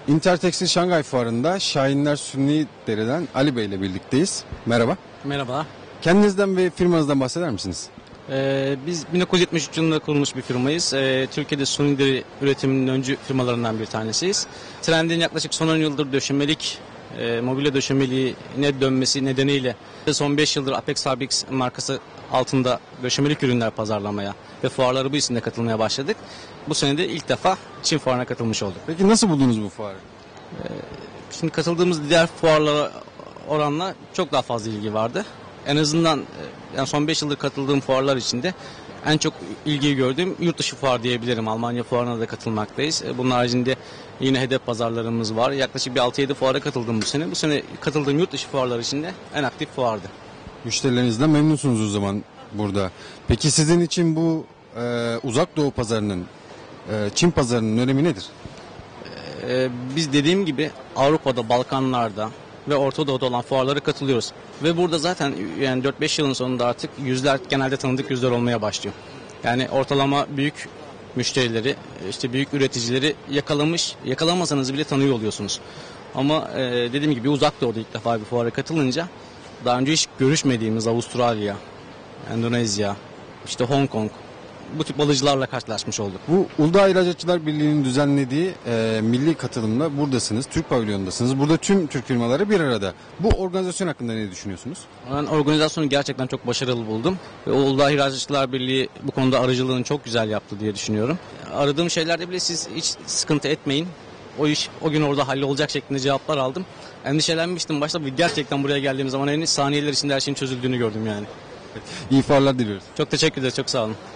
Intertekstil Şangay Fuarı'nda Şahinler Sünnidere'den Ali Bey ile birlikteyiz. Merhaba. Merhaba. Kendinizden ve firmanızdan bahseder misiniz? Biz 1973 yılında kurulmuş bir firmayız. Türkiye'de suni deri üretiminin öncü firmalarından bir tanesiyiz. Trendin yaklaşık son 10 yıldır döşemelik, mobilya döşemeliğine dönmesi nedeniyle son 5 yıldır Apex Fabrics markası altında döşemelik ürünler pazarlamaya ve fuarlara bu isimle katılmaya başladık. Bu sene de ilk defa Çin fuarına katılmış olduk. Peki nasıl buldunuz bu fuarı? Şimdi katıldığımız diğer fuarlara oranla çok daha fazla ilgi vardı. En azından yani son 5 yıldır katıldığım fuarlar içinde en çok ilgiyi gördüğüm yurt dışı fuar diyebilirim. Almanya fuarına da katılmaktayız. Bunun haricinde yine hedef pazarlarımız var. Yaklaşık bir 6-7 fuara katıldım bu sene. Bu sene katıldığım yurt dışı fuarlar içinde en aktif fuardı. Müşterilerinizden memnunsunuz o zaman burada. Peki sizin için bu uzak doğu pazarının, Çin pazarının önemi nedir? Biz dediğim gibi Avrupa'da, Balkanlar'da ve Orta Doğu'da olan fuarlara katılıyoruz. Ve burada zaten yani 4-5 yılın sonunda artık yüzler, genelde tanıdık yüzler olmaya başlıyor. Yani ortalama büyük müşterileri, işte büyük üreticileri yakalamasanız bile tanıyor oluyorsunuz. Ama dediğim gibi Uzak Doğu'da ilk defa bir fuara katılınca daha önce hiç görüşmediğimiz Avustralya, Endonezya, işte Hong Kong, bu tip alıcılarla karşılaşmış olduk. Bu Uludağ İhracatçılar Birliği'nin düzenlediği milli katılımda buradasınız, Türk pavilyondasınız. Burada tüm Türk firmaları bir arada. Bu organizasyon hakkında ne düşünüyorsunuz? Ben organizasyonu gerçekten çok başarılı buldum. Ve Uludağ İhracatçılar Birliği bu konuda aracılığını çok güzel yaptı diye düşünüyorum. Aradığım şeylerde bile siz hiç sıkıntı etmeyin. O iş o gün orada hallolacak şeklinde cevaplar aldım. Endişelenmiştim başta. Gerçekten buraya geldiğim zaman saniyeler içinde her şeyin çözüldüğünü gördüm yani. İyi fuarlar diliyoruz. Çok teşekkür ederim. Çok sağ olun.